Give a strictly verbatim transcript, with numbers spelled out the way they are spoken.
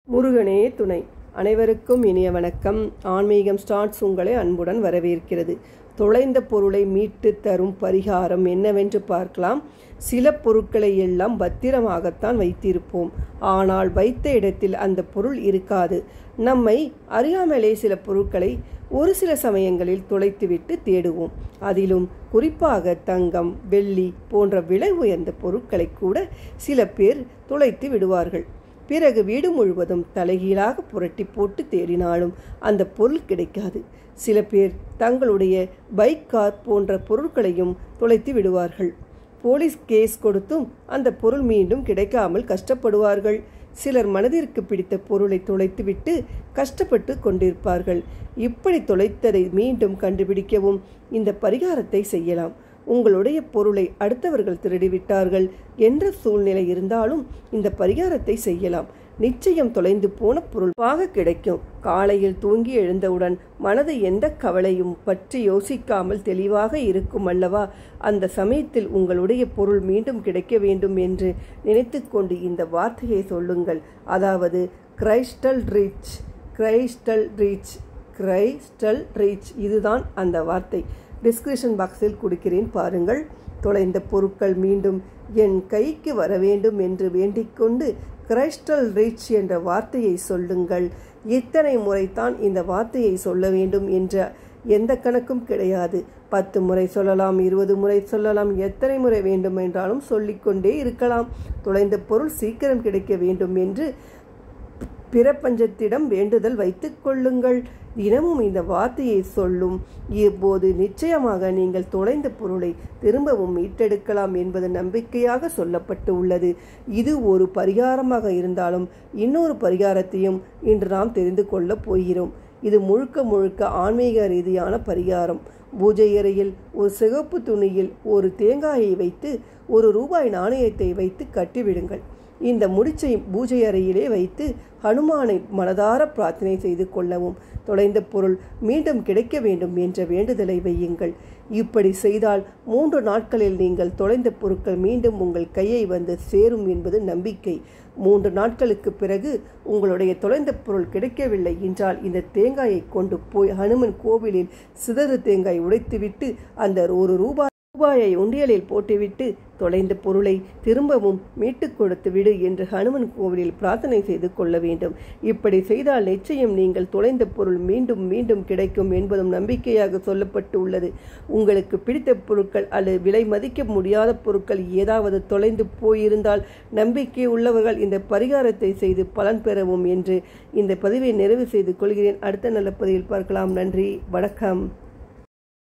முருகனே துணை. அனைவருக்கும் இனிய வணக்கம். ஆன்மீகம் ஸ்டார்ட்ஸ் உங்களை அன்புடன் வரவேற்கிறது. தொலைந்த பொருளை மீட்டு தரும் பரிகாரம் என்னவென்று பார்க்கலாம். சில பொருட்களை எல்லாம் பத்திரமாகத்தான் வைத்திருப்போம். ஆனால் வைத்த இடத்தில் அந்த பொருள் இருக்காது. நம்மை அறியாமலே சில பொருட்களை ஒரு சில சமயங்களில் தொலைத்துவிட்டு தேடுவோம். அதிலும் குறிப்பாக தங்கம், வெள்ளி போன்ற விலை உயர்ந்த பொருட்களை கூட சில பேர் தொலைத்து விடுவார்கள். பிறகு வீடு முழுவதும் தலைகீழாக புரட்டி போட்டு தேடினாலும் அந்த பொருள் கிடைக்காது. சில பேர் தங்களுடைய பைக், கார் போன்ற பொருட்களையும் தொலைத்து விடுவார்கள். போலீஸ் கேஸ் கொடுத்தும் அந்த பொருள் மீண்டும் கிடைக்காமல் கஷ்டப்படுவார்கள். சிலர் மனதிற்கு பிடித்த பொருளை தொலைத்துவிட்டு கஷ்டப்பட்டு கொண்டிருப்பார்கள். இப்படி தொலைத்ததை மீண்டும் கண்டுபிடிக்கவும் இந்த பரிகாரத்தை செய்யலாம். உங்களுடைய பொருளை அடுத்தவர்கள் திருடிவிட்டார்கள் என்ற சூழ்நிலை இருந்தாலும் இந்த பரிகாரத்தை செய்யலாம். நிச்சயம் தொலைந்து போன பொருளாக கிடைக்கும். காலையில் தூங்கி எழுந்தவுடன் மனது எந்த கவலையும் பற்றி யோசிக்காமல் தெளிவாக இருக்கும் அல்லவா? அந்த சமயத்தில் உங்களுடைய பொருள் மீண்டும் கிடைக்க வேண்டும் என்று நினைத்து கொண்டு இந்த வார்த்தையை சொல்லுங்கள். அதாவது crystal reach, crystal reach, crystal reach. இதுதான் அந்த வார்த்தை. டிஸ்கிரிப்ஷன் பாக்ஸில் கொடுக்கிறேன், பாருங்கள். தொலைந்த பொருட்கள் மீண்டும் என் கைக்கு வர வேண்டும் என்று வேண்டிக்கொண்டு கிரைஸ்டல் ரீச் என்ற வார்த்தையை சொல்லுங்கள். இத்தனை முறைத்தான் இந்த வார்த்தையை சொல்ல வேண்டும் என்ற எந்த கணக்கும் கிடையாது. பத்து முறை சொல்லலாம், இருபது முறை சொல்லலாம், எத்தனை முறை வேண்டும் என்றாலும் சொல்லிக்கொண்டே இருக்கலாம். தொலைந்த பொருள் சீக்கிரம் கிடைக்க வேண்டும் என்று பிரபஞ்சத்திடம் வேண்டுதல் வைத்துக் கொள்ளுங்கள். தினமும் இந்த வார்த்தையை சொல்லும் இப்போது நிச்சயமாக நீங்கள் தொலைந்த பொருளை திரும்பவும் மீட்டெடுக்கலாம் என்பது நம்பிக்கையாக சொல்லப்பட்டு உள்ளது. இது ஒரு பரிகாரமாக இருந்தாலும் இன்னொரு பரிகாரத்தையும் இன்று நாம் தெரிந்து கொள்ளப் போகிறோம். இது முழுக்க முழுக்க ஆன்மீக ரீதியான பரிகாரம். பூஜை அறையில் ஒரு சிகப்பு துணியில் ஒரு தேங்காயை வைத்து ஒரு ரூபாய் நாணயத்தை வைத்து கட்டிவிடுங்கள். இந்த முடிச்சை பூஜை அறையிலே வைத்து ஹனுமானை மனதார பிரார்த்தனை செய்து கொள்ளவும். தொலைந்த பொருள் மீண்டும் கிடைக்க வேண்டும் என்ற வேண்டுதலை வையுங்கள். இப்படி செய்தால் மூன்று நாட்களில் நீங்கள் தொலைந்த பொருட்கள் மீண்டும் உங்கள் கையை வந்து சேரும் என்பது நம்பிக்கை. மூன்று நாட்களுக்கு பிறகு உங்களுடைய தொலைந்த பொருள் கிடைக்கவில்லை என்றால் இந்த தேங்காயை கொண்டு போய் ஹனுமன் கோவிலில் சிதறு தேங்காய் உடைத்துவிட்டு அந்த ஒரு ரூபாய் ரூபாயை உண்டியலில் போட்டுவிட்டு தொலைந்த பொருளை திரும்பவும் மீட்டு கொடுத்து விடு என்று ஹனுமன் கோவிலில் பிரார்த்தனை செய்து கொள்ள வேண்டும். இப்படி செய்தால் நிச்சயம் நீங்கள் தொலைந்த பொருள் மீண்டும் மீண்டும் கிடைக்கும் என்பதும் நம்பிக்கையாக சொல்லப்பட்டு உள்ளது. உங்களுக்கு பிடித்த பொருட்கள் அல்லது விலை மதிக்க முடியாத பொருட்கள் ஏதாவது தொலைந்து போயிருந்தால் நம்பிக்கை உள்ளவர்கள் இந்த பரிகாரத்தை செய்து பலன் பெறவும் என்று இந்த பதிவை நிறைவு செய்து கொள்கிறேன். அடுத்த நல்ல பதிவில் பார்க்கலாம். நன்றி, வணக்கம்.